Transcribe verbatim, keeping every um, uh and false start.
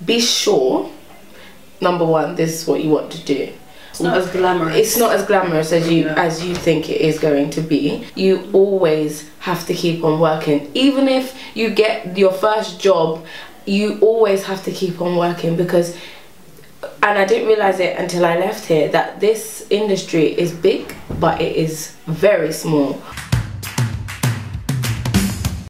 be sure, number one, this is what you want to do. It's not as glamorous. It's not as glamorous as you yeah. as you think it is going to be. You always have to keep on working. Even if you get your first job, you always have to keep on working, because, and I didn't realize it until I left here, that this industry is big, but it is very small.